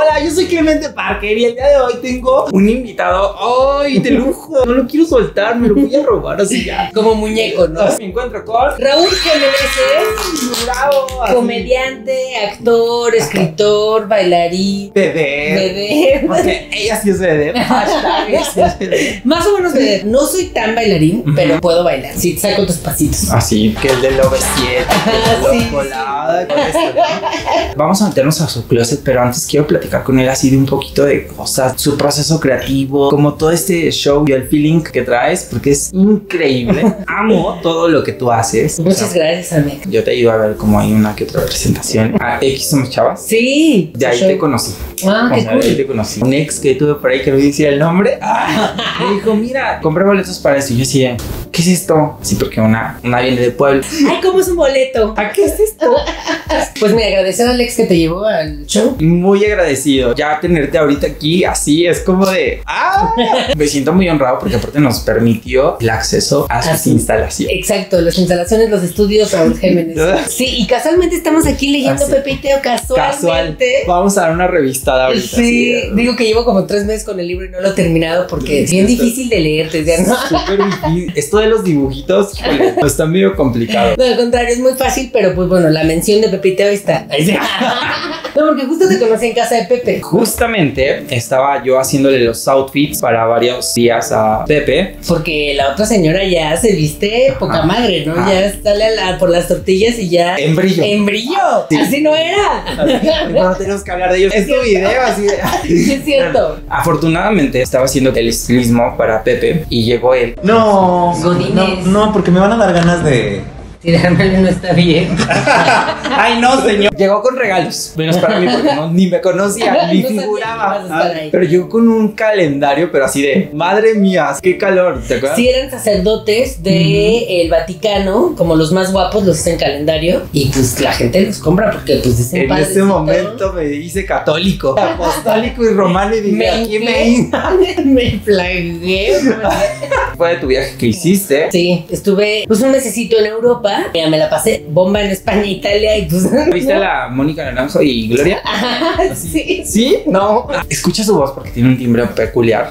Hola, yo soy Clemente Parker y el día de hoy tengo un invitado, ¡ay, de lujo! No lo quiero soltar, me lo voy a robar así ya. Como muñeco, ¿no? Me encuentro con Raúl Jiménez, bravo, comediante, actor, escritor, bailarín, bebé. Porque ella sí es bebé. Hashtag ella sí es bebé. Más o menos bebé. No soy tan bailarín, pero puedo bailar. Sí, te saco tus pasitos. Así que el de Love 7, Sí, colada, con esto, ¿no? Vamos a meternos a su closet, pero antes quiero platicar con él así de un poquito de cosas, su proceso creativo, como todo este show y el feeling que traes, porque es increíble. Amo todo lo que tú haces. Muchas gracias, amigo. Yo te ayudo a ver como hay una que otra presentación. X Somos Chavas. Sí. De ahí te conocí. Ah, qué De ahí cool. te conocí. Un ex que tuve por ahí que no decía el nombre. Me dijo, mira, compré boletos para esto. Y yo decía, ¿qué es esto? Sí, porque una viene de Puebla. Ay, ¿cómo es un boleto? ¿A qué es esto? Pues mira, agradecer a Alex que te llevó al show. Muy agradecido. Ya tenerte ahorita aquí así es como de me siento muy honrado porque aparte nos permitió el acceso a sus instalaciones. Exacto, las instalaciones, los estudios Raúl Jiménez. Sí, y casualmente estamos aquí leyendo Pepe y Teo, casualmente. Vamos a dar una revistada ahorita. Sí, así, digo que llevo como 3 meses con el libro y no lo he terminado porque es bien difícil de leer, te decía, ¿no? Súper difícil. Esto de los dibujitos, híjole, está medio complicado. No, al contrario, es muy fácil, pero pues bueno, la mención de Pepe y Teo ahí está. Ahí sí. No, porque justo te conocí en casa de Pepe. Justamente estaba yo haciéndole los outfits para varios días a Pepe. Porque la otra señora ya se viste poca madre, ¿no? Ya sale por las tortillas y ya... En brillo. ¡En brillo! Sí. Así no era. No tenemos que hablar de ellos. Es tu video así de... Sí, es cierto. Afortunadamente estaba haciendo el estilismo para Pepe y llegó él. No, Godínez. no, porque me van a dar ganas de... Tirármelo no está bien. Ay, no, señor. Llegó con regalos. Menos para mí porque ni me conocía, ni No sabía figuraba. que ibas a estar ahí. Pero llegó con un calendario, pero así de, madre mía, qué calor, ¿te acuerdas? Sí, eran sacerdotes del Vaticano, como los más guapos los hacen calendario. Y pues la gente los compra porque pues dicen En padres ese y momento todo. me hice católico, apostólico y romano y dije, aquí me flagué. Fue de tu viaje que hiciste. Sí, estuve pues un mesecito en Europa. Mira, me la pasé bomba en España, Italia y pues... ¿Viste a la Mónica Naranjo y Gloria? Sí. ¿Sí? No. Escucha su voz porque tiene un timbre peculiar.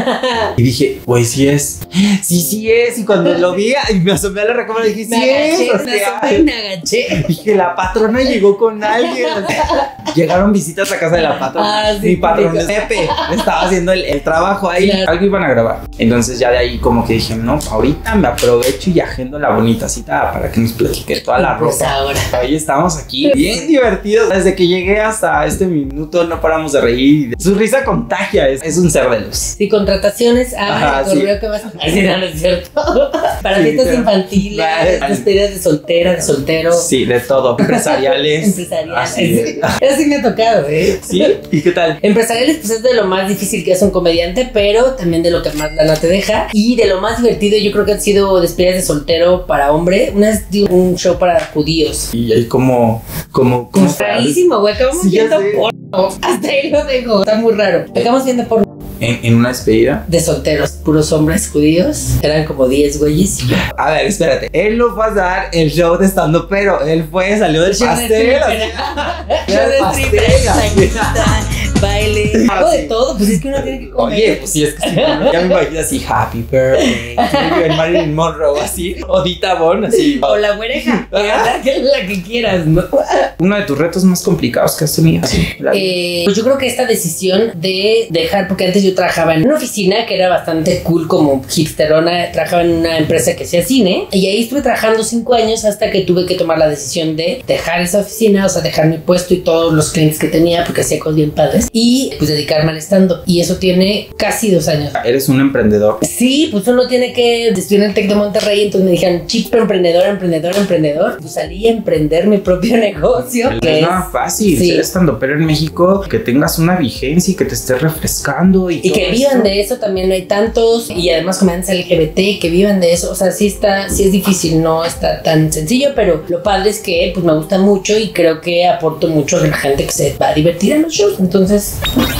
Y dije, pues sí es. Sí es. Y cuando lo vi y me asomé a la recámara dije, sí es. O sea, Me agaché. dije, la patrona llegó con alguien. O sea, llegaron visitas a casa de la patrona. Ah, sí, Mi patrón sí. Pepe estaba haciendo el trabajo ahí. Claro. Algo iban a grabar. Entonces ya de ahí como que dije, no, ahorita me aprovecho y agendo la bonita cita para que nos platique toda la Pues ropa. ahora. Hoy estamos aquí bien divertidos. Desde que llegué hasta este minuto no paramos de reír. Su risa contagia, es un ser de luz. Sí, contrataciones Ajá, el correo que vas a... Ay, sí, no es cierto. Para Sí, fiestas pero- infantiles, Vale. despedidas de soltera, de soltero. Sí, de todo. Empresariales. Empresariales. Así es. Eso sí me ha tocado, ¿Sí? ¿Y qué tal? Empresariales, pues es de lo más difícil que es un comediante, pero también de lo que más lana te deja. Y de lo más divertido, yo creo que han sido despedidas de soltero para hombre. Una vez di un show para judíos. Y ahí como Pues rarísimo, güey. Acabamos Sí, ya viendo sé. porno. Hasta ahí lo dejo. Está muy raro. Acabamos viendo porno en una despedida. de solteros, puros hombres judíos. Eran como 10 güeyes y yo. A ver, espérate. Él no fue a dar el show de stand-up, pero él salió del Show de pastel. stripper. así. Show de Pastel, stripper, así. sanguita, baile. Hago de todo, pues es que uno tiene que comer. Oye, pues sí, es que sí, ya me imagino así, happy birthday, to you, Marilyn Monroe, así, o Dita Von, así. O la güereja, la que quieras, ¿no? Uno de tus retos más complicados que has tenido. Así, Pues yo creo que esta decisión de dejar, porque antes yo trabajaba en una oficina que era bastante cool, como hipsterona, trabajaba en una empresa que hacía cine, y ahí estuve trabajando 5 años hasta que tuve que tomar la decisión de dejar esa oficina, o sea, dejar mi puesto y todos los clientes que tenía, porque hacía cosas bien padres, y pues dedicarme al stand-up. Y eso tiene casi 2 años. Eres un emprendedor. Sí, pues uno tiene que estudiar en el Tec de Monterrey, entonces me dijeron, chip emprendedor. Pues salí a emprender mi propio negocio. No es nada fácil sí. ser estandopero en México, que tengas una vigencia y que te estés refrescando y que todo vivan eso. de eso, también no hay tantos. Y además comediantes LGBT que vivan de eso. O sea, sí es difícil, no está tan sencillo, pero lo padre es que pues me gusta mucho y creo que aporto mucho a la gente que se va a divertir en los shows. Entonces,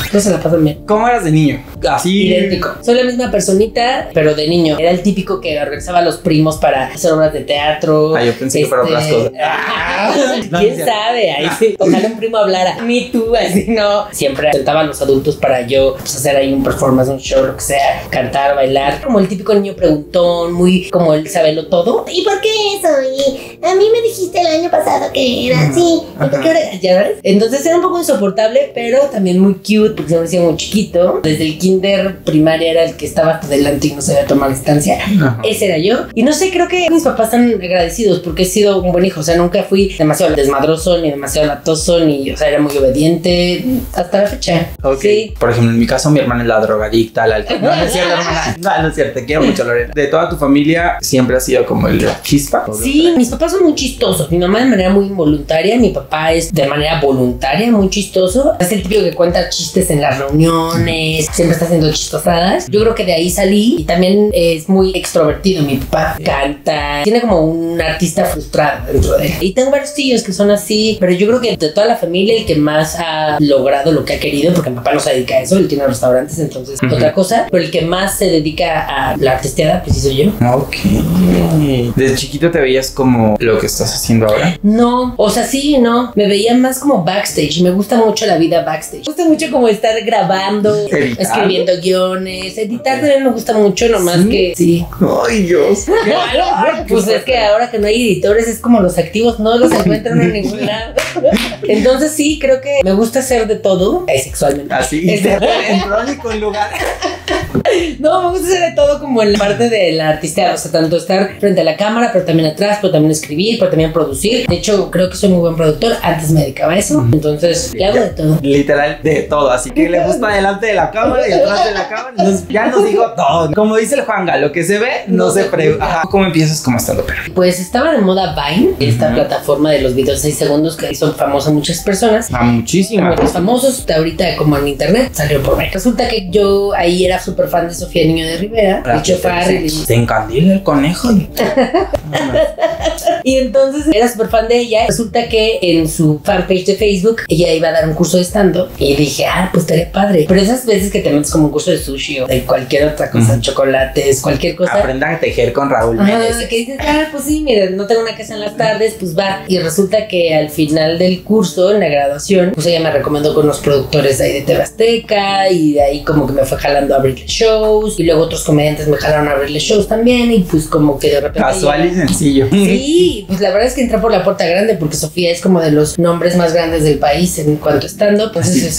No se la pasan bien. ¿Cómo eras de niño? Así. Idéntico. Soy la misma personita, pero de niño. Era el típico que organizaba a los primos para hacer obras de teatro. Yo pensé que para otras cosas. ¿Quién sabe? Ahí sí. Ojalá un primo hablara. Ni tú, así no. Siempre sentaba a los adultos para yo hacer ahí un performance, un show, lo que sea, cantar, bailar. Como el típico niño preguntón, muy como el sabelo todo. ¿Y por qué eso? Y a mí me dijiste el año pasado que era así. ¿Y por qué ahora? ¿Ya ves? Entonces era un poco insoportable, pero también muy cute porque se me hacía muy chiquito. Desde el kinder primaria era el que estaba hasta adelante y no sabía tomar distancia. Ese era yo. Y no sé, creo que mis papás están agradecidos porque he sido un buen hijo. O sea, nunca fui demasiado desmadroso ni demasiado latoso, ni, o sea, era muy obediente hasta la fecha. Sí. Por ejemplo, en mi caso, mi hermana es la drogadicta, la alcohólica. No, no es cierto, hermana. No, no es cierto. Te quiero mucho, Lorena. De toda tu familia, siempre ha sido como el chispa. Sí, mis papás son muy chistosos. Mi mamá de manera muy involuntaria, mi papá es de manera voluntaria, muy chistoso. Es el típico que cuenta chistes en las reuniones, siempre está haciendo chistosadas. Yo creo que de ahí salí y también es muy extrovertido. Mi papá canta, tiene como un artista frustrado dentro de él. Y tengo varios tíos que son así, pero yo creo que de toda la familia el que más ha logrado lo que ha querido, porque mi papá no se dedica a eso, él tiene restaurantes, entonces otra cosa, pero el que más se dedica a la artisteada, pues sí soy yo. Ok. ¿Desde chiquito te veías como lo que estás haciendo ahora? No, o sea, sí, no. Me veía más como backstage. Me gusta mucho la vida backstage. Me gusta mucho como estar grabando, escribiendo guiones. Editar también me gusta mucho, nomás que sí. Ay, Dios. Qué malo. Pues es que ahora que no hay editores es como los activos no los encuentran en ningún lado. Entonces sí, creo que me gusta hacer de todo sexualmente. Así. En crónico en lugar. No, me gusta hacer de todo como en la parte de la artista. O sea, tanto estar frente a la cámara, pero también atrás, pero también escribir, pero también producir. De hecho, creo que soy muy buen productor. Antes me dedicaba a eso. Entonces, le hago de todo. Literal, de todo. Así que le gusta delante de la cámara y atrás de la cámara. Entonces, ya nos digo todo. Como dice el Juanga, lo que se ve, no se pregunta. ¿Cómo empiezas como estando pero? Pues estaba de moda Vine, esta plataforma de los videos de 6 segundos que son famosas muchas personas. Muchísimas. Los famosos, ahorita como en internet, salió por ahí. Resulta que yo ahí era súper fan de Sofía Niño de Rivera, de Richo Farrell. Se encandila el conejo. Y entonces era súper fan de ella. Resulta que en su fanpage de Facebook ella iba a dar un curso de stand-up. Y dije, pues estaría padre. Pero esas veces que te metes como un curso de sushi o de cualquier otra cosa, chocolates, cualquier cosa. Aprendan a tejer con Raúl Méndez. Que dices, pues sí, mira, no tengo una casa en las tardes, pues va. Y resulta que al final del curso, en la graduación, pues ella me recomendó con unos productores de ahí de TV Azteca. Y de ahí como que me fue jalando a abrirle shows. Y luego otros comediantes me jalaron a abrirle shows también. Y pues como que de repente casual y sencillo. Sí, pues la verdad es que entré por la puerta grande porque Sofía es como de los nombres más grandes del país en cuanto a stand-up. Pues sí,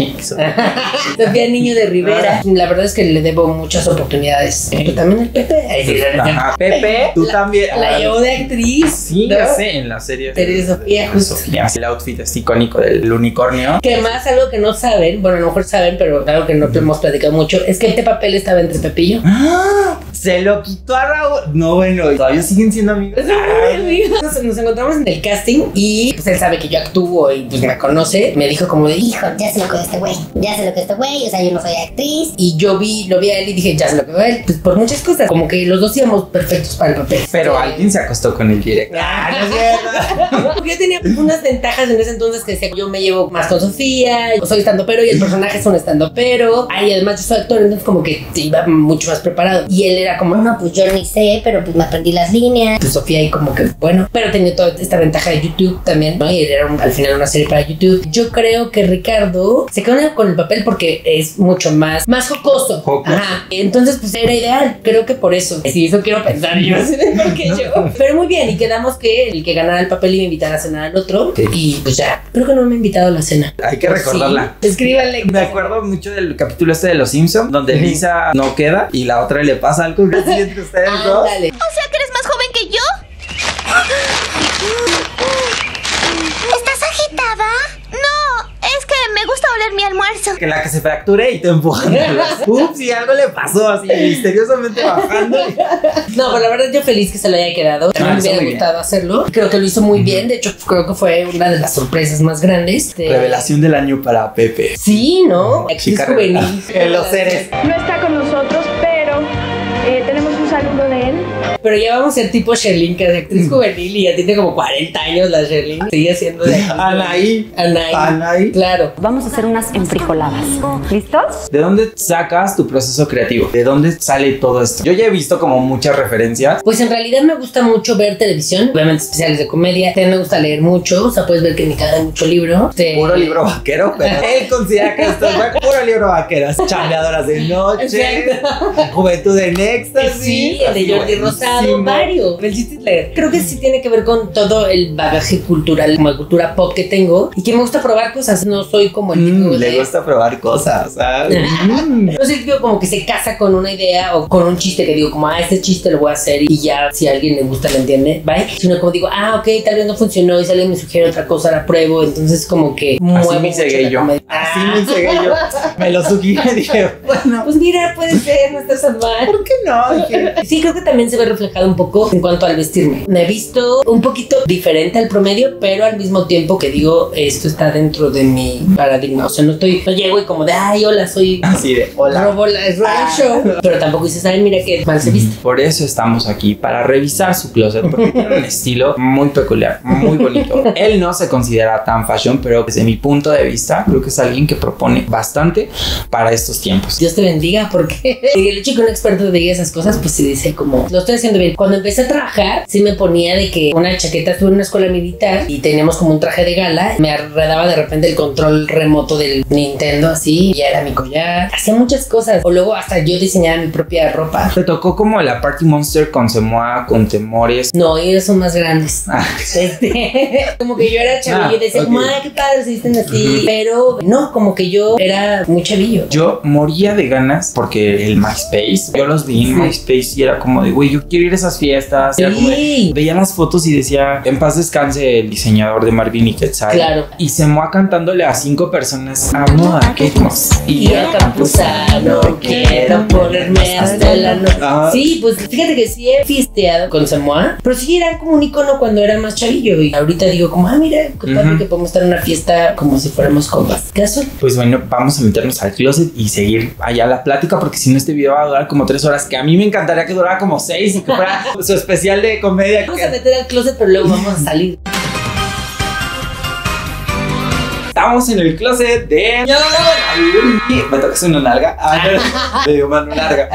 Sofía Niño de Rivera. La verdad es que le debo muchas oportunidades. Pero también el Pepe. Pepe, tú también. La llevo de actriz. Sí, ¿no? Ya sé, en la serie de Sofía, justo. Sofía, el outfit es icónico del unicornio. Que más algo que no saben, bueno, a lo mejor saben, pero algo que no hemos platicado mucho, es que este papel estaba entre Pepe y yo. Se lo quitó a Raúl. No, bueno, todavía siguen siendo amigos. Nos encontramos en el casting y pues él sabe que yo actúo y pues me conoce. Me dijo como de, hijo, ya sé lo que es este güey. Ya sé lo que es este güey. O sea, yo no soy actriz. Y yo lo vi a él y dije, ya sé lo que va a él. Pues por muchas cosas, como que los dos íbamos perfectos para el papel. Pero alguien se acostó con el director. No es cierto. Yo tenía unas ventajas en ese entonces que decía, yo me llevo más con Sofía, yo soy estandopero y el personaje es un estandopero. Y además yo soy actor, entonces como que iba mucho más preparado. Y él era como, no, pues yo ni sé, pero pues me aprendí las líneas. Pues Sofía y como que, bueno, pero tenía toda esta ventaja de YouTube también, ¿no? Y era al final una serie para YouTube. Yo creo que Ricardo se quedó con el papel porque es mucho más jocoso. Ajá. Entonces, pues era ideal. Creo que por eso. Sí, eso quiero pensar yo. Porque yo. Pero muy bien. Y quedamos que el que ganara el papel iba a invitar a cenar al otro. Sí. Y pues ya. Creo que no me ha invitado a la cena. Hay que recordarla. Sí. Escríbanle. Me acuerdo mucho del capítulo este de Los Simpsons, donde Lisa no queda y la otra le pasa algo. ¿Qué sienten ustedes dos? Dale. O sea que eres más joven que yo. ¿Estás agitada? No, es que me gusta oler mi almuerzo. Que la que se fracture y te empujan. Ups, y algo le pasó así misteriosamente bajando. No, pero la verdad yo feliz que se lo haya quedado. A mí me hubiera gustado hacerlo. Creo que lo hizo muy bien. De hecho, creo que fue una de las sorpresas más grandes. Revelación del año para Pepe. Sí, ¿no? Aquí es juvenil. En los seres. No está con nosotros, pero tenemos un saludo de él. Pero ya vamos a ser tipo Sherlyn, que es actriz juvenil y ya tiene como 40 años la Sherlyn. Sigue siendo de Anaí. Claro. Vamos a hacer unas enfrijoladas. ¿Listos? ¿De dónde sacas tu proceso creativo? ¿De dónde sale todo esto? Yo ya he visto como muchas referencias. Pues en realidad me gusta mucho ver televisión, obviamente especiales de comedia. También me gusta leer mucho, o sea, puedes ver que en mi casa hay mucho libro. Puro libro vaquero, pero él considera que esto es puro libro vaquero. Chambeadoras de noche, Juventud en éxtasis. Sí, el de Jordi Rosado, varios. El chiste es leer. Creo que sí tiene que ver con todo el bagaje cultural, como de cultura pop que tengo y que me gusta probar cosas. No soy como el tipo le gusta probar cosas, ¿sabes? No soy el tipo como que se casa con una idea o con un chiste que digo como, este chiste lo voy a hacer y ya si a alguien le gusta lo entiende, ¿vale? Sino como digo, ok, tal vez no funcionó y si alguien me sugiere otra cosa la pruebo, entonces como que así me cegué yo. Así me cegué yo. Me lo sugiere y dije, bueno, pues mira, puede ser, no estás tan mal. ¿Por qué no? Dije, sí, creo que también se ve reflejado un poco en cuanto al vestirme. Me he visto un poquito diferente al promedio, pero al mismo tiempo que digo, esto está dentro de mi paradigma. O sea, no llego y como de, hola, soy así de, hola. Robo el show. Pero tampoco dices, mira qué mal se viste. Por eso estamos aquí, para revisar su closet, porque tiene un estilo muy peculiar, muy bonito. Él no se considera tan fashion, pero desde mi punto de vista, creo que es alguien que propone bastante para estos tiempos. Dios te bendiga, porque el hecho que un experto diga esas cosas, pues se dice como, lo estoy haciendo bien. Cuando empecé a trabajar, sí me ponía de que una chaqueta, estuve en una escuela militar y teníamos como un traje de gala, me arredaba de repente el control remoto del Nintendo, así, y ya era mi collar. Hacía muchas cosas. O luego hasta yo diseñaba mi propia ropa. ¿Te tocó como la Party Monster con Semoa, con Temores? No, ellos son más grandes. Como que yo era chavillo y decía, qué padre se visten así. Pero no, como que yo era muy chavillo. Yo moría de ganas porque el MySpace, yo los vi en MySpace y era como de, güey, yo quiero ir a esas fiestas. Era como de, veía las fotos y decía, en paz descanse el diseñador de Marvin y Quetzal. Claro. Y Semoa cantándole a 5 personas, amo a Kate Moss y a Campuzano, quiero ponerme hasta la noche. Sí, pues fíjate que sí he fiesteado con Semoa, pero sí era como un icono cuando era más chavillo y ahorita digo como, mira, qué padre que podemos estar en una fiesta como si fuéramos compas. ¿Qué pasó? Pues bueno, vamos a meternos al closet y seguir allá la plática, porque si no este video va a durar como 3 horas, que a mí me encantaría que durara como 6 y que fuera su especial de comedia. Vamos a meter al closet, pero luego vamos a salir. Estamos en el closet de... Me tocas una nalga. Me dio mano larga.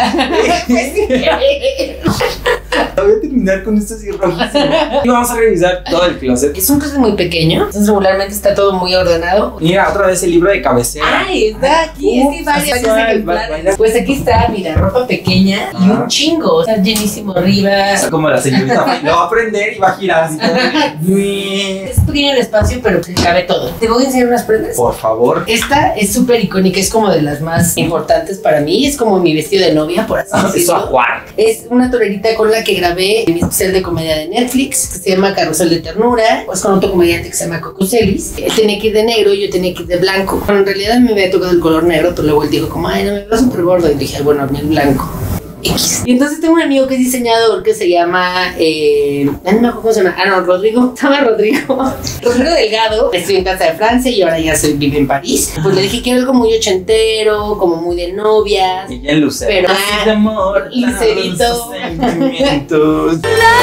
Voy a terminar con esto así rojísimo. Y vamos a revisar todo el closet. Es un closet muy pequeño, entonces regularmente está todo muy ordenado. Mira, otra vez el libro de cabecera. Está aquí, es que hay varios ejemplares. Pues aquí está, mira, ropa pequeña y un chingo. Está llenísimo arriba. Está como la señorita. Lo va a prender y va a girar así. Es pequeño el espacio, pero que cabe todo. ¿Te voy a enseñar unas prendas? Por favor. Esta es súper icónica, es como de las más importantes para mí. Es como mi vestido de novia, por así decirlo. Es una torerita con la que grabé mi especial de comedia de Netflix, que se llama Carrusel de Ternura, pues con otro comediante que se llama Coco Celis. Él tenía que ir de negro y yo tenía que ir de blanco. Bueno, en realidad me había tocado el color negro, pero luego él dijo como, no, me veo súper gordo. Y dije, bueno, el blanco. X. Y entonces tengo un amigo que es diseñador que se llama no me acuerdo cómo se llama. Rodrigo. Se llama Rodrigo Delgado. Estoy en casa de Francia y ahora ya vive en París. Pues le dije, quiero algo muy ochentero, como muy de novias. Y ya en lucero. Pero de amor, lucerito. Sentimientos.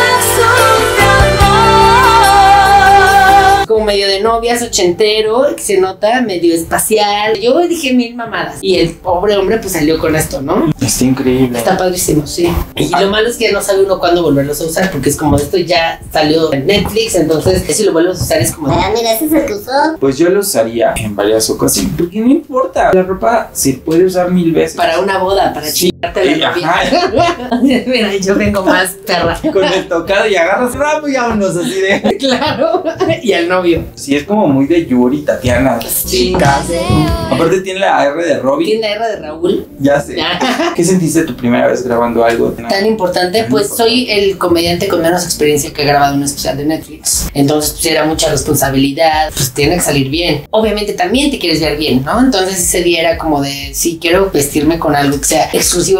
Como medio de novias, ochentero, que se nota medio espacial. Yo dije 1000 mamadas. Y el pobre hombre pues salió con esto, ¿no? Está increíble. Está padrísimo, sí. Y lo malo es que ya no sabe uno cuándo volverlos a usar, porque es como esto ya salió en Netflix, entonces si lo vuelves a usar es como... mira, ese es el que usó. Pues yo lo usaría en varias ocasiones, porque no importa. La ropa se puede usar 1000 veces. Para una boda, para chingarte la novia. Mira, yo vengo más perra. Con el tocado y agarras ramo y vámonos así de... Claro. Y al novio. Sí, es como muy de Yuri, Tatiana. Sí. Aparte tiene la R de Robin. Tiene la R de Raúl. Ya sé. ¿Qué sentiste tu primera vez grabando algo tan importante? Pues soy el comediante con menos experiencia que ha grabado un especial de Netflix. Entonces pues era mucha responsabilidad. Pues tiene que salir bien. Obviamente también te quieres ver bien, ¿no? Entonces ese día era como de, sí, quiero vestirme con algo que sea exclusivo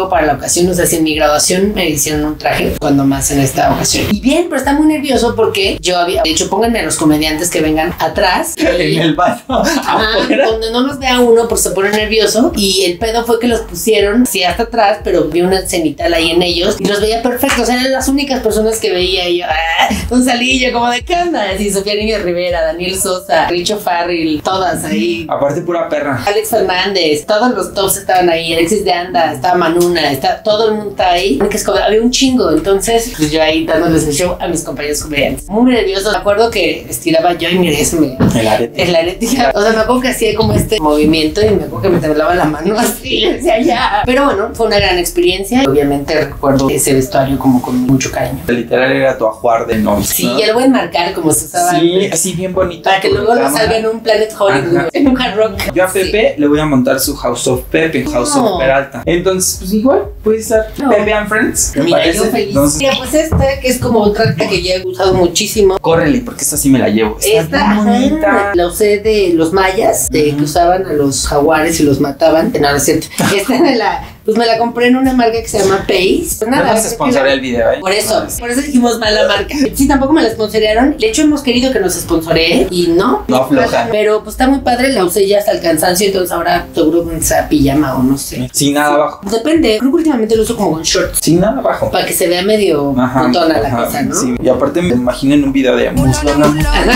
nuevo para la ocasión. O sea, si en mi graduación me hicieron un traje, cuando más en esta ocasión. Y bien, pero está muy nervioso porque yo había... De hecho, pónganme a los comediantes que vengan atrás. En el baño. Donde no los vea uno, pues se pone nervioso. Y el pedo fue que los pusieron sí hasta atrás, pero vi una cenital ahí en ellos y los veía perfectos. O sea, eran las únicas personas que veía. Y yo, entonces salí yo como de ¿qué onda? Así, Sofía Niño Rivera, Daniel Sosa, Richo Farrell, todas ahí. Aparte, pura perra. Alex Fernández, todos los tops estaban ahí. Alexis de Anda, estaba Manuna, todo el mundo estaba ahí. Había un chingo. Entonces, pues yo ahí dándoles el show a mis compañeros comediantes. Muy nervioso. Me acuerdo que estiraba yo y mire eso. El arete. El arete. O sea, me acuerdo que hacía como este movimiento y me acuerdo que me temblaba la mano así. Y decía ya. Pero bueno, fue una gran experiencia. Obviamente recuerdo ese vestuario como con mucho cariño. Literal era tu ajuar de novio. Sí, ya lo voy a enmarcar como se usaba. Sí, así bien bonito. Para que luego lo salga en un Planet Hollywood, en un Hard Rock. Yo a Pepe le voy a montar su House of Pepe, House of Peralta. Entonces, pues igual, puede ser Pepe and Friends. ¿Te Mira, parece? yo feliz. Entonces, Mira, pues esta que es como otra que ya he usado muchísimo. córrele, porque esta sí me la llevo. Está bien bonita. La usé de los mayas, de que usaban a los jaguares y los mataban. No, no es cierto. Esta de la... Pues me la compré en una marca que se llama Pace. Pues nada, No se sponsorea el video, Por eso dijimos mala marca. Sí, tampoco me la sponsorearon. De hecho, hemos querido que nos sponsoree y no. No aflojan. Pero pues está muy padre, la usé ya hasta el cansancio, entonces ahora seguro con esa pijama o no sé. Sin nada abajo. Depende, creo que últimamente lo uso como con shorts. Sin nada abajo. Para que se vea medio montona la cosa, ¿no? Sí, y aparte me imagino en un video de muslo, no.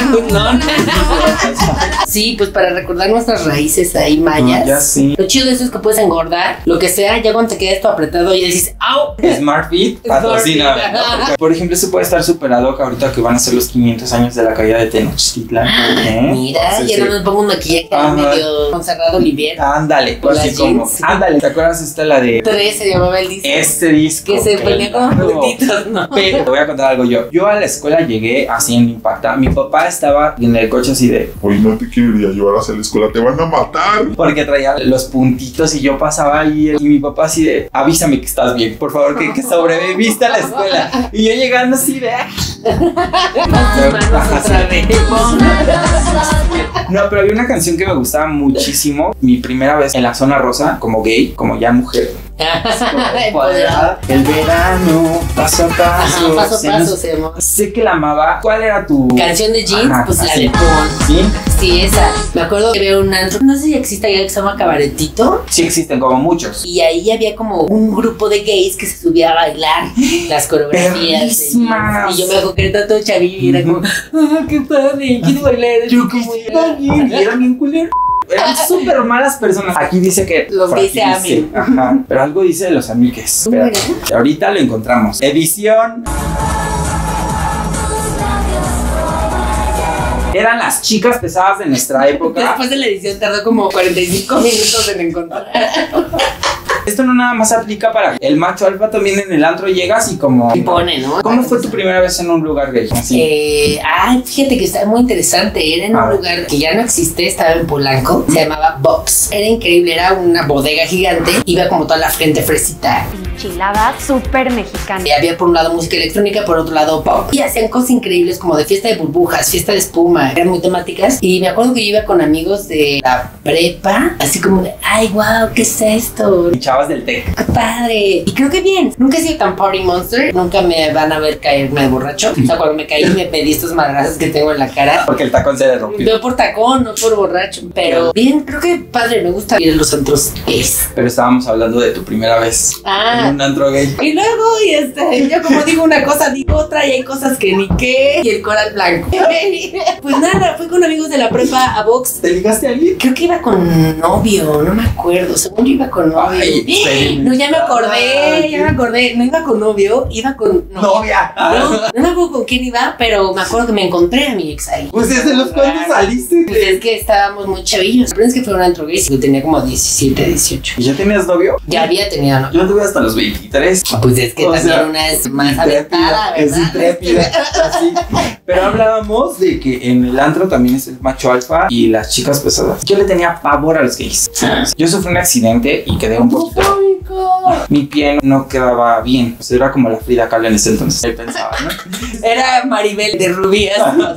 Sí, pues para recordar nuestras raíces ahí mayas. Ya sí. Lo chido de eso es que puedes engordar, lo que sea, ya cuando te queda esto apretado ya dices, ¡au! Smart Fit patrocina. ¿No? Por ejemplo, eso puede estar superado ahorita que van a ser los 500 años de la caída de Tenochtitlan. Mira, Entonces, ya no me pongo un maquillaje medio consagrado Olivier. Ándale, Con así las como. jeans. Ándale, ¿te acuerdas esta la de 3 se llamaba el disco. este disco? Que se ponía como claro. puntitos, ¿no? Pero te voy a contar algo yo. Yo a la escuela llegué así en impacta. Mi papá estaba en el coche así de. Hoy no te quiero ir a llevar hacia la escuela, te van a matar. Porque traía los puntitos y yo pasaba ahí y mi papá así de, avísame que estás bien, por favor, que sobreviviste a la escuela. Y yo llegando así de... No, pero había una canción que me gustaba muchísimo. Mi primera vez en la zona rosa, como gay, como ya mujer. Empoderada. El verano, paso a paso. Paso a paso se llamó. Sé que la amaba. ¿Cuál era tu Canción de jeans? Ajá, Pues la así. de Pon. ¿Sí? Sí, esa. Me acuerdo que había un antro, no sé si existe allá, que se llama Cabaretito. Sí existen como muchos. Y ahí había como un grupo de gays que se subía a bailar las coreografías. Perrísimas. Y yo me acuerdo que era todo chavillo y era como, qué padre, quiero bailar. Yo quisiera bien, y eran bien culeros. Eran súper malas personas. Aquí dice que Los por gays aquí se amen. dice, ajá, pero algo dice de los amigues. Espérate, ahorita lo encontramos. Edición. Eran las chicas pesadas de nuestra época. Después de la edición tardó como 45 minutos en encontrar. Esto no nada más aplica para el macho alfa, también en el antro llegas y como... Y pone, ¿no? ¿Cómo fue tu primera vez en un lugar gay? Así. Fíjate que está muy interesante. Era en un lugar que ya no existe, estaba en Polanco, se llamaba Box. Era increíble, era una bodega gigante, iba como toda la gente fresita. Enchilada súper mexicana. Y había por un lado música electrónica, por otro lado pop. Y hacían cosas increíbles como de fiesta de burbujas, fiesta de espuma, eran muy temáticas. Y me acuerdo que yo iba con amigos de la prepa, así como de, ay, wow, ¿qué es esto? Y chavas del TEC. ¡Qué padre! Y creo que bien. Nunca he sido tan party monster. Nunca me van a ver caerme de borracho. O sea, cuando me caí me pedí estos madrazos que tengo en la cara. Porque el tacón se le rompió. Veo por tacón, no por borracho. Pero bien, creo que padre. Me gusta ir a los antros gays. Pero estábamos hablando de tu primera vez en un antro gay. Y luego, yo como digo una cosa, digo otra. Y hay cosas que ni qué. Y el coral blanco. Pues nada, fui con amigos de la prepa a Vox. ¿Te ligaste a alguien? Creo que iba con novio, no me acuerdo. Según yo iba con novio. Ay, no, ya me acordé. No iba con novio, iba con novia. No me acuerdo con quién iba, pero me acuerdo que me encontré a mi ex ahí. Pues desde los cuantos saliste. Pues es que estábamos muy chavillos. Pero es que fue un antro gay. Yo tenía como 17, 18. ¿Y ya tenías novio? Ya había tenido novio. Yo tuve hasta los 23. Pues es que O también sea, una es más aventada, es ¿verdad? intrépida. Así. Pero hablábamos de que en el antro también es el macho alfa y las chicas pesadas. Yo le tenía pavor a los gays. Yo sufrí un accidente y quedé un poquito poco? Mi pie no quedaba bien. O sea, era como la Frida Kahlo en ese entonces. Él pensaba, ¿no? Era Maribel de Rubías.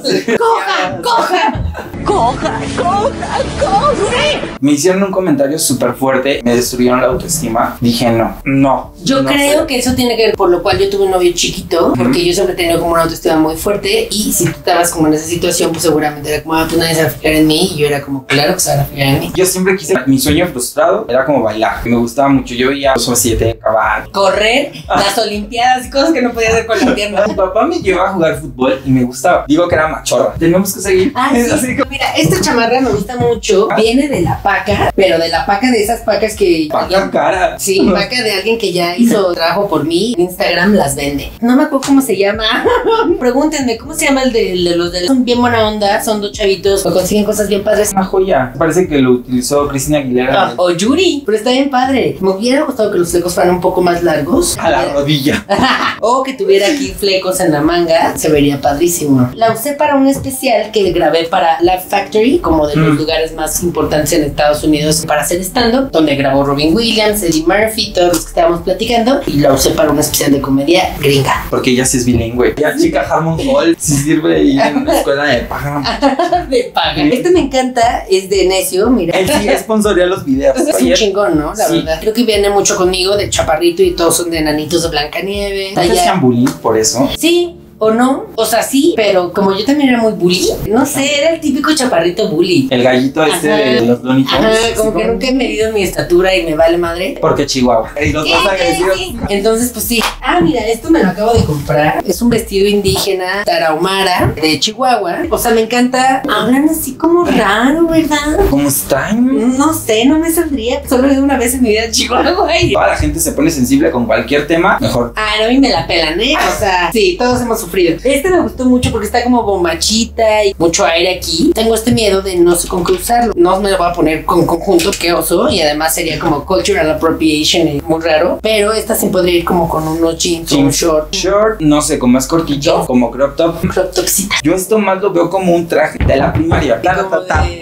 ¡Coja! ¡Coja! ¡Coja! ¡Coja! ¡Coja! Me hicieron un comentario súper fuerte. Me destruyeron la autoestima. Dije, no. Yo no creo fue. que eso tiene que ver por lo cual yo tuve un novio chiquito, porque yo siempre he tenido como una autoestima muy fuerte, y si tú estabas como en esa situación, pues seguramente era como, pues nadie se va a fijar en mí, y yo era como, claro que se van a fijar en mí. Yo siempre quise, mi sueño frustrado era como bailar. Me gustaba mucho. Yo veía los 7 caballos. Correr, las olimpiadas y cosas que no podía hacer con la pierna. Mi papá me llevó a jugar fútbol y me gustaba. Digo que era machorra. Tenemos que seguir. Sí. Así como Mira, esta chamarra me gusta mucho. Viene de la paca, pero de la paca de esas pacas que... paca cara. Sí, paca de alguien que ya hizo trabajo por mí. En Instagram las vende. No me acuerdo cómo se llama. Pregúntenme, ¿cómo se llama el de los de... Son bien buena onda, son dos chavitos que consiguen cosas bien padres. Una joya. Parece que lo utilizó Cristina Aguilera. O Yuri, pero está bien padre. Me hubiera gustado que los flecos fueran un poco más largos. A la rodilla. O que tuviera aquí flecos en la manga. Se vería padrísimo. La usé para un especial que grabé para Laugh Factory, como de los lugares más importantes en Estados Unidos para hacer stand-up, donde grabó Robin Williams, Eddie Murphy, todos los que estábamos platicando. Y la usé para un especial de comedia gringa. Porque ella sí es bilingüe. Ya chica Harmon Hall sí sirve ahí en una escuela de paja. De paga. Este me encanta, es de Necio, mira. Él sí sponsorea los videos. Es un chingón, ¿no? La Sí. verdad. Creo que viene mucho conmigo de chaparrito y todos son de enanitos de Blancanieves. ¿No te hacían bullying por eso? Sí. ¿O no? O sea, sí, pero como yo también era muy bully, no sé, era el típico chaparrito bully. El gallito este de los Looney Tunes. Ajá, así como que nunca he medido mi estatura y me vale madre. Porque Chihuahua. Y los más agresivos. Entonces, pues sí. Ah, mira, esto me lo acabo de comprar. Es un vestido indígena tarahumara de Chihuahua. O sea, me encanta. Hablan así como raro, ¿verdad? ¿Cómo están? No sé, no me saldría. Solo he ido una vez en mi vida a Chihuahua y... Toda la gente se pone sensible con cualquier tema. Mejor. Ah, no, a mí me la pelan, ¿eh? O sea, sí, todos hemos sufrido. Este me gustó mucho porque está como bombachita y mucho aire aquí. Tengo este miedo de no sé con qué usarlo. No me lo voy a poner con conjunto, qué oso. Y además sería como cultural appropriation y muy raro. Pero esta sí podría ir como con unos jeans o un short. Short, no sé, como es cortito, como crop top. Un crop topcita. Yo esto más lo veo como un traje de la primaria. Como de-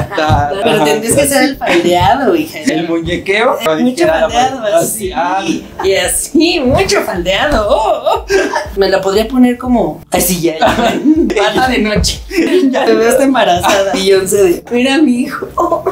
Pero tendrías que hacer el faldeado, hija. El muñequeo. Mucho faldeado, así. Y así, mucho faldeado. Me la podría poner como así ya. Pata de noche. Te veo hasta embarazada. Y yo sé, mira mi hijo.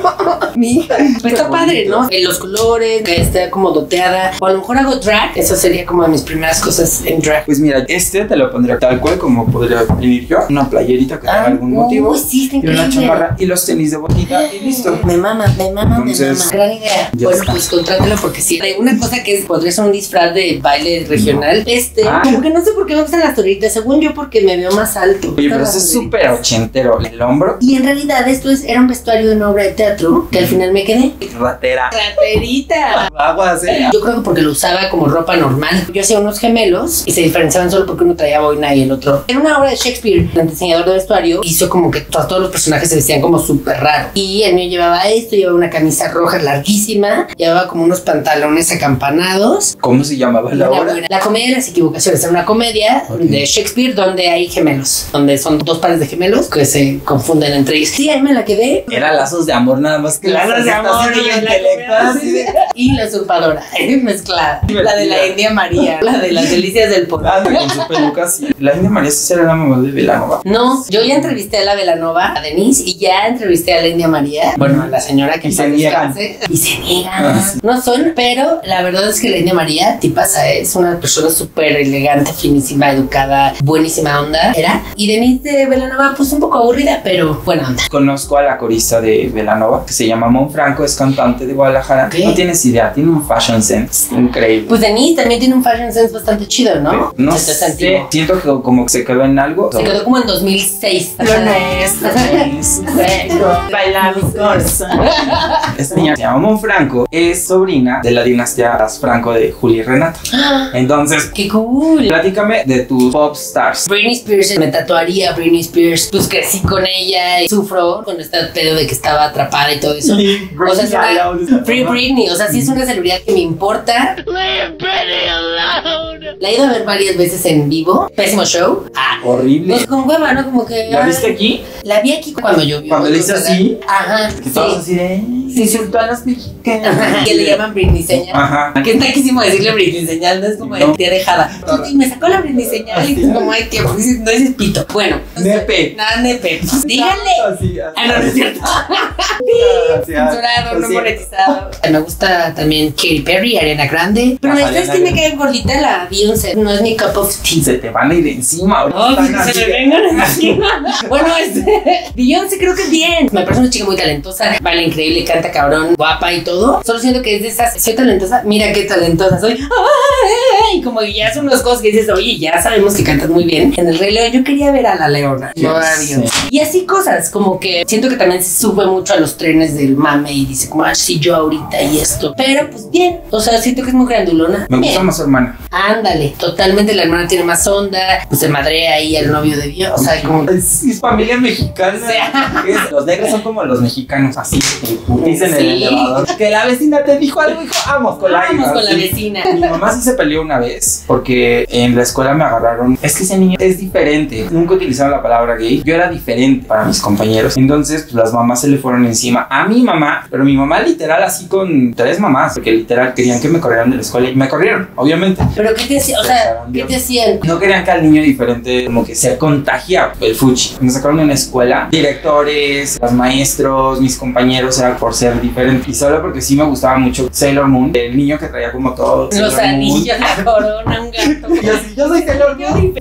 Mi hija. Pues está padre, ¿no? Los colores, que esté como doteada. O a lo mejor hago drag. Eso sería como de mis primeras cosas en drag. Pues mira, este te lo pondría tal cual como podría venir yo. Una playerita que tenga algún motivo. Sí, está Y una increíble. chamarra y los tenis de botita y listo. Me mama. Entonces, Gran idea. ya Bueno, está. pues contrátelo porque sí. Hay una cosa que podría ser un disfraz de baile regional. Como que no sé por qué me gustan las toritas. Según yo, porque me veo más alto. Oye, pero Estas eso es las súper ochentero. El hombro, Y en realidad esto era un vestuario de una obra de teatro que al final me quedé. ratera. ¡Raterita! Aguas, Yo creo que porque lo usaba como ropa normal. Yo hacía unos gemelos y se diferenciaban solo porque uno traía boina y el otro. Era una obra de Shakespeare. El diseñador de vestuario hizo como que todos los personajes se vestían como súper raro. Y el mío llevaba esto, llevaba una camisa roja larguísima, llevaba como unos pantalones acampanados. ¿Cómo se llamaba la obra? La comedia de las equivocaciones era una comedia de Shakespeare donde hay gemelos, donde son dos pares de gemelos que se confunden entre ellos. Sí, ahí me la quedé. Era lazos de amor nada más que Lazos de amor, así de y la intelectual, así de- y la usurpadora mezclada. La de la India María, la de las delicias del poder. Ah, con su peluca así. La India María sí era la mamá de Belanova. No, yo ya entrevisté a la Belanova, a Denise, y ya entrevisté a la India María. Bueno, a la señora que Y se en paz niegan. descanse. Y se niegan. Ah, sí. No son, pero la verdad es que la India María, tipaza, es una persona súper elegante, finísima, educada, buenísima onda. Era. Y Denise de Belanova, pues un poco aburrida, pero buena onda. Conozco a la corista de Belanova que se llama Mon Franco, es cantante de Guadalajara. ¿Qué? No tienes idea, tiene un fashion sense increíble. Pues Denise también tiene un fashion sense bastante chido, ¿no? Pero no Este es sé, antiguo. siento que como que se quedó en algo. Se quedó como en 2006. Baila mi corsa. Esta niña se llama Mon Franco, es sobrina de la dinastía Franco de Julia y Renata. Entonces, ¡Qué cool! platícame de tus pop stars. Britney Spears, me tatuaría a Britney Spears. Pues crecí con ella y sufro con este pedo de que estaba atrapada y todo eso. O sea, es una Free Britney, o sea, sí es una celebridad que me importa. La he ido a ver varias veces en vivo. Pésimo show. Horrible. Pues con hueva, ¿no? Como que. ¿La viste aquí? La vi aquí cuando yo vi. Cuando le hice así. Ajá. Que todos así de. se insultó a los mexicanos. Que le llaman Britney señal. Ajá. Que es taquísimo decirle Britney señal, no es como de tía dejada. Y me sacó la Britney señal y es como, ay, que no dices pito. Bueno. Nepe. Nada, nepe. Díganle. Ah, no, no es cierto. Censurado, no monetizado. Me gusta también Katy Perry, Ariana Grande. Pero esta sí me cae gordita la Beyoncé. No es mi cup of tea. Se te van a ir encima ahorita. Oh, que se me vengan encima. Bueno, Beyoncé creo que es bien. Me parece una chica muy talentosa. Vale, increíble, canta cabrón, guapa y todo. Solo siento que es de esas. Soy talentosa. Mira qué talentosa soy. Y como que ya son unas cosas que dices, oye, ya sabemos que cantas muy bien. En el Rey León yo quería ver a la Leona, no a Beyoncé. Y así cosas, como que siento que también se sube mucho a los trenes del mame y dice como, ah, sí, yo ahorita y esto. Pero pues bien, o sea, siento que es muy grandulona. Me gusta más su hermana. Ándale, totalmente, la hermana tiene más onda, pues se madrea ahí al novio de Beyoncé, o sea, como... Es familia mexicana. Los negros son como los mexicanos, así, dicen en el elevador. Que la vecina te dijo algo, hijo, vamos con la hija. Vamos con la vecina. Mi mamá sí se peleó una vez porque en la escuela me agarraron. Es que ese niño es diferente. Nunca utilizaron la palabra gay. Yo era diferente para mis compañeros. Entonces, pues las mamás se le fueron encima a mi mamá. Pero mi mamá literal así con 3 mamás. Porque literal querían que me corrieran de la escuela y me corrieron, obviamente. ¿Pero qué te hacían? O sea, ¿qué te hacían? No querían que al niño diferente como que se contagia el fuchi. Me sacaron de una escuela. Directores, los maestros, mis compañeros era por ser diferente. Y solo porque sí me gustaba mucho Sailor Moon. El niño que traía como todo los anillos, la corona, un gato. Y así, yo soy Sailor Moon.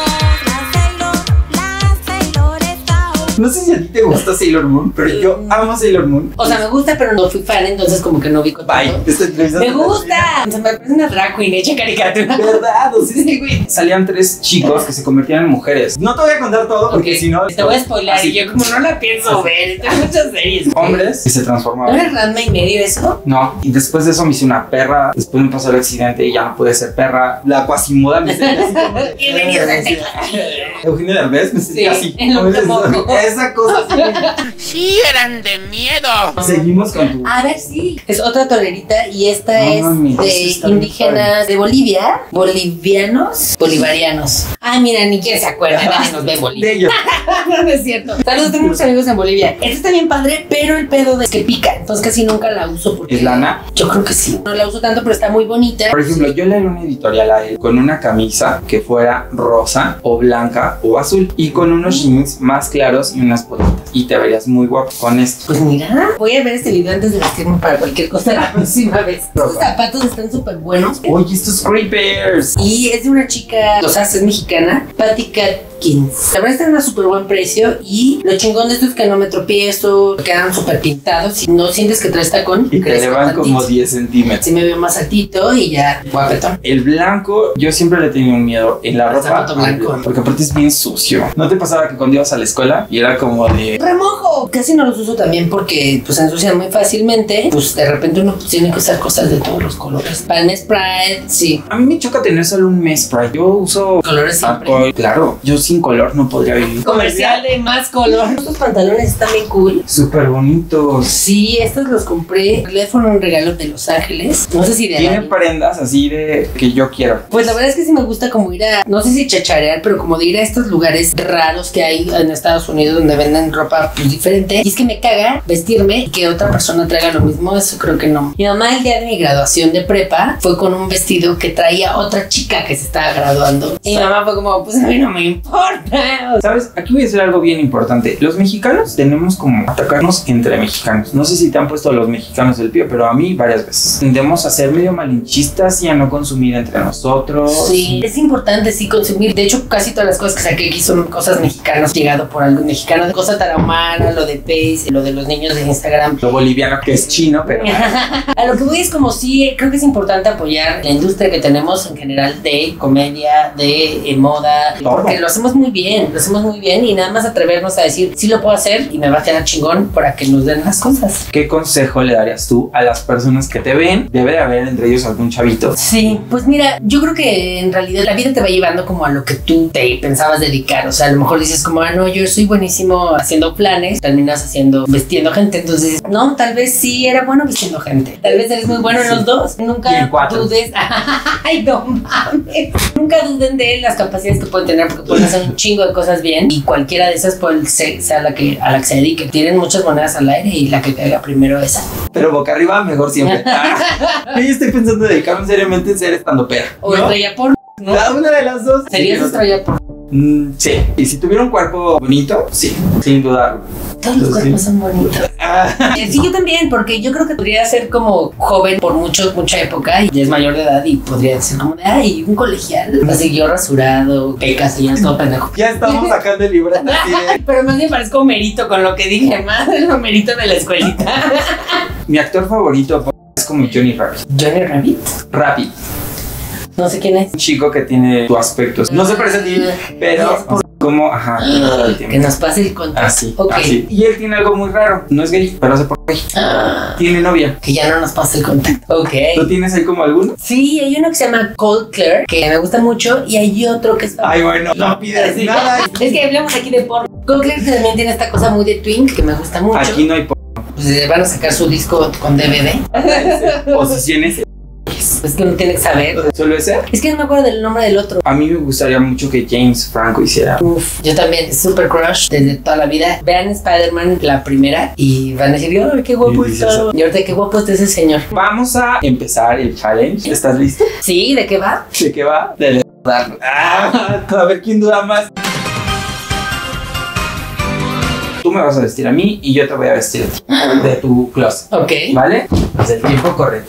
No sé si a ti te gusta Sailor Moon, pero yo amo Sailor Moon. O sea, me gusta, pero no fui fan, entonces como que no vi con Bye. Me gusta. O sea, me parece una drag queen hecha caricatura. ¿Verdad? O sea, sí, güey. Salían 3 chicos que se convertían en mujeres. No te voy a contar todo porque si no... Te voy a spoiler y yo como no la pienso ver. Tengo muchas series. Hombres que se ¿No transformaban. era Ranma y medio eso? No. Y después de eso me hice una perra. Después me pasó el accidente y ya no pude ser perra. La Quasimoda me sentía así como... Bienvenidos a este Eugenio Derbez me sentía así. En lo esa cosa así. Sí, eran de miedo. Seguimos con tu... A ver, sí. Es otra tolerita y esta No, es mami, eso de está indígenas de Bolivia. Bolivianos. Bolivarianos. Ah, mira, ni quién se acuerda. Nadie nos ve en Bolivia. De ellos. No es cierto. Saludos, tengo muchos amigos en Bolivia. Esta está bien padre, pero el pedo es que pica. Entonces casi nunca la uso porque... ¿Es lana? Yo creo que sí. No la uso tanto, pero está muy bonita. Por ejemplo, yo le haría una editorial a él con una camisa que fuera rosa o blanca o azul y con unos jeans más claros y unas botitas. Y te verías muy guapo con esto. Pues mira, voy a ver este video antes de vestirme para cualquier cosa la próxima vez. Estos zapatos están súper buenos. Oye, estos creepers. Y es de una chica, o sea, es mexicana, Patty Catkins. La verdad está en un súper buen precio y lo chingón de esto es que no me tropiezo, quedan súper pintados y no sientes que traes tacón. Y te elevan como 10 centímetros. Sí me veo más altito y ya guapetón. El blanco, yo siempre le he tenido un miedo en la ropa. zapato blanco. Porque aparte es bien sucio. ¿No te pasaba que cuando ibas a la escuela y era como de... Remojo. Casi no los uso también porque pues se ensucian muy fácilmente. Pues de repente uno tiene que usar cosas de todos los colores. Para el Sprite, sí. A mí me choca tener solo un mes Sprite. Yo uso... Colores siempre. alcohol. Claro, yo sin color no podría vivir. Comercial de más color. Estos pantalones están bien cool. Súper bonitos. Sí, estos los compré. En realidad fueron un regalo de Los Ángeles. No sé si de Tienen Aladdin. prendas así de que yo quiero. Pues la verdad es que sí me gusta como ir a, no sé si chacharear, pero como de ir a estos lugares raros que hay en Estados Unidos donde venden ropa pues, diferente. Y es que me caga vestirme y que otra persona traiga lo mismo, eso creo que no. Mi mamá el día de mi graduación de prepa fue con un vestido que traía otra chica que se estaba graduando. Y mi mamá fue como, pues a mí no me importa. ¿Sabes? Aquí voy a decir algo bien importante. Los mexicanos tenemos como atacarnos entre mexicanos. No sé si te han puesto los mexicanos del pie, pero a mí varias veces. Tendemos a ser medio malinchistas y a no consumir entre nosotros. Sí, es importante sí consumir. De hecho, casi todas las cosas que saqué aquí son cosas mexicanas, llegado por algún mexicano. De cosa tarahumana, lo de Pace, lo de los niños de Instagram. Lo boliviano que es chino, pero... A lo que voy es como sí, creo que es importante apoyar la industria que tenemos en general de comedia, de moda, Todo. porque lo hacemos muy bien y nada más atrevernos a decir, sí lo puedo hacer y me va a quedar chingón para que nos den las cosas. ¿Qué consejo le darías tú a las personas que te ven? Debe de haber entre ellos algún chavito. Sí, pues mira, yo creo que en realidad la vida te va llevando como a lo que tú te pensabas dedicar, o sea, a lo mejor dices como, ah, no, yo soy buenísimo buenísimo haciendo planes, terminas vestiendo gente. Entonces, no, tal vez sí era bueno vistiendo gente. Tal vez eres muy bueno en los dos. Y en Nunca cuatro. dudes. Ay, no mames. Nunca duden de las capacidades que pueden tener porque pueden hacer un chingo de cosas bien y cualquiera de esas puede ser a la que se dedique. Tienen muchas monedas al aire y la que caiga primero esa. Pero boca arriba, mejor siempre. Yo estoy pensando en dedicarme seriamente en ser estandopera. O estrella porno, ¿no? Una de las dos. ¿Serías estrella porno? Sí. Y si tuviera un cuerpo bonito, sí, sin dudarlo. Todos los cuerpos son bonitos. Sí, yo también, porque yo creo que podría ser como joven por mucha época y ya es mayor de edad y podría ser como de, ay, un colegial. Así yo rasurado, pecas y ya todo pendejo. Ya estamos sacando el libreta así de... Pero más bien parezco Homerito con lo que dije, más el Homerito de la escuelita. Mi actor favorito es como Johnny Rabbit. Johnny Rabbit. Rabbit. No sé quién es. Un chico que tiene tu aspecto. No se parece a ti, pero es por- como, ajá. Que nos pase el contacto. Así, Ok. así. Y él tiene algo muy raro. No es gay, pero hace por gay. Tiene novia. Que ya no nos pase el contacto. Ok. ¿Tú tienes ahí como alguno? Sí, hay uno que se llama Cold Claire, que me gusta mucho, y hay otro que es... Ay, bueno, no pides Sí. nada. Es que hablamos aquí de porno. Cold Claire también tiene esta cosa muy de twink que me gusta mucho. Aquí no hay Pues van a sacar su disco con DVD. posiciones. Es que uno tiene que saber. ¿Solo ese? Es que no me acuerdo del nombre del otro. A mí me gustaría mucho que James Franco hiciera. Uf, yo también, es super crush desde toda la vida. Vean Spider-Man la primera y van a decir, ¡ay, qué guapo Y dices, está! Y ahorita, qué guapo está ese señor. Vamos a empezar el challenge. ¿Estás listo? Sí, ¿de qué va? ¿De qué va? De darlo. A ver quién dura más. Tú me vas a vestir a mí y yo te voy a vestir a ti. De tu closet. Ok. ¿Vale? Pues el tiempo corre.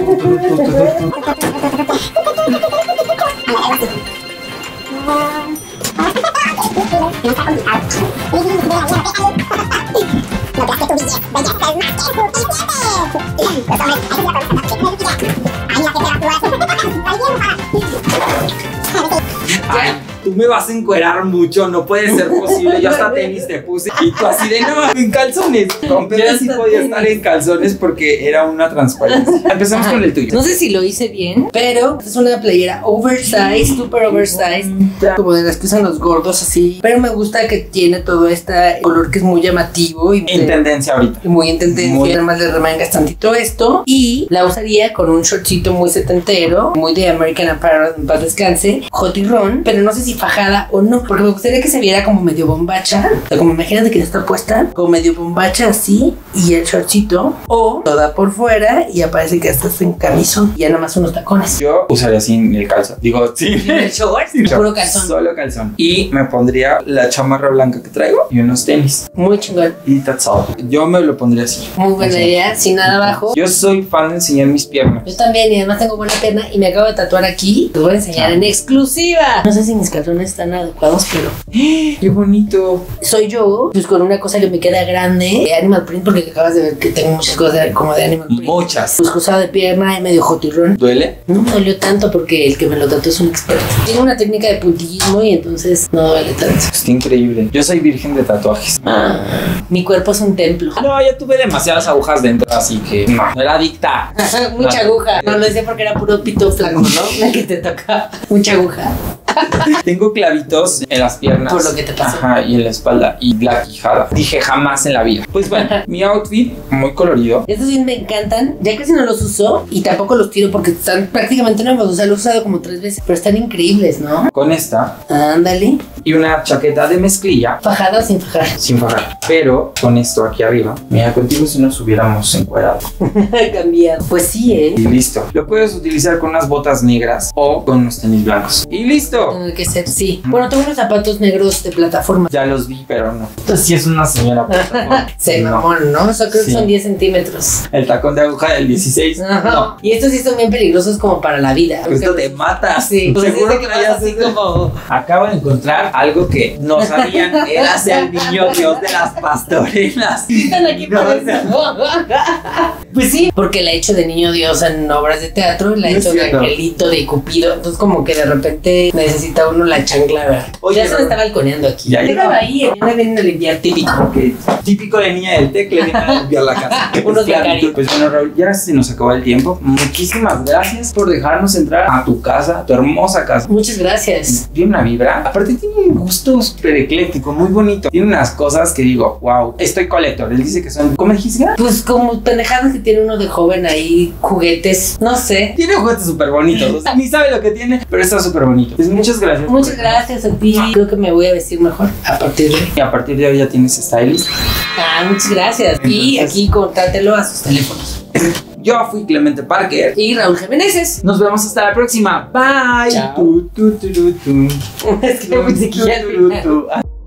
Ay, tú me vas a encuerar mucho, no puede ser posible. Yo hasta tenis te puse y tú así de no, en calzones. Con Pedro sí podía estar en calzones porque era una transparencia. Empezamos con el tuyo. No sé si lo hice bien, pero es una playera oversized, super oversized, como de las que usan los gordos así. Pero me gusta que tiene todo este color que es muy llamativo y En tendencia ahorita. muy en tendencia. Muy. Además le remangas tantito esto y la usaría con un shortcito muy setentero, muy de American Apparel, en paz descanse, jotirrón, pero no sé si fajada o no, porque me gustaría que se viera como medio bombacha, o sea, como imagínate que está puesta como medio bombacha así y el shortcito, o toda por fuera y aparece que estás en camisón y ya nada más unos tacones. Yo usaría sin el calzón. Digo, sin el short, puro calzón. Solo calzón. Y me pondría la chamarra blanca que traigo y unos tenis. Muy chingón. Y that's all. Yo me lo pondría así. Muy buena Así. idea, sin nada abajo. Yo soy fan de enseñar mis piernas. Yo también, y además tengo buena pierna y me acabo de tatuar aquí. Te voy a enseñar en exclusiva. No sé si mis calzones están adecuados, pero ¡Qué bonito! soy yo, pues con una cosa que me queda grande de Animal Print, porque acabas de ver que tengo muchas cosas como de Animal Print. Muchas. Pues cruzado de pierna y medio jotirrón. ¿Duele? No me dolió tanto porque el que me lo tatuó es un experto. Tiene una técnica de puntillismo y entonces no duele tanto. Está increíble. Yo soy virgen de tatuajes. Mi cuerpo es un templo. No, ya tuve demasiadas agujas dentro, así que no era adicta. Mucha aguja. No lo sé porque era puro pito flaco, ¿no? La que te toca. Mucha aguja. Tengo clavitos en las piernas. Por lo que te pasó. Ajá, y en la espalda y la quijada. Dije jamás en la vida. Pues bueno, mi outfit muy colorido. Estos sí me encantan. Ya casi no los uso y tampoco los tiro porque están prácticamente nuevos. O sea, los he usado como 3 veces. Pero están increíbles, ¿no? Con esta Ándale. y una chaqueta de mezclilla. ¿Fajada o sin fajar? Sin fajar. Pero con esto aquí arriba. Mira, contigo si nos hubiéramos encuadrado. Cambiado. Pues sí, Y listo. Lo puedes utilizar con unas botas negras o con unos tenis blancos. Y listo. Tiene que ser, sí. Bueno, tengo unos zapatos negros de plataforma. Ya los vi, pero no. Entonces sí es una señora. Se No. mamón, ¿no? O sea, creo que Sí. son 10 centímetros. El tacón de aguja del 16. Ajá. No. Y estos sí son bien peligrosos como para la vida. Esto te mata. Sí. Pues Seguro es de que que vas traías así ese- como... Acabo de encontrar algo que no sabían. Eras el niño Dios de las pastorelas. Están aquí No, por eso. Pues sí, porque la he hecho de niño Dios en obras de teatro, la he No es hecho de cierto. angelito, de cupido. Entonces, como que de repente necesita uno la chancla, ¿verdad? Oye, ya se me pero- está balconeando aquí. Ya, ya. Déjalo ahí, ya me vienen a limpiar típico. Ok, típico de niña del TEC, le viene a limpiar la casa. Unos becarios. Pues bueno, Raúl, ya se nos acabó el tiempo. Muchísimas gracias por dejarnos entrar a tu casa, a tu hermosa casa. Muchas gracias. Tiene una vibra. Aparte tiene un gusto súper ecléctico, muy bonito. Tiene unas cosas que digo, wow, estoy colector. Él dice que son, ¿cómo dijiste? Pues como pendejadas que tiene uno de joven ahí, juguetes, no sé. Tiene juguetes súper bonitos, o sea, ni sabe lo que tiene, pero está súper bonito. Pues muchas gracias. Muchas gracias a ti. Creo que me voy a vestir mejor a partir de hoy. Y a partir de hoy ya tienes stylist. Muchas gracias. Y Entonces, aquí contrátelo a sus teléfonos. Yo fui Clemente Parker. Y Raúl Jiménez. Nos vemos hasta la próxima. Bye. Chao. Tu, tu, tu, tu, tu. Es que musiquilla al Tu, tu, final. tu.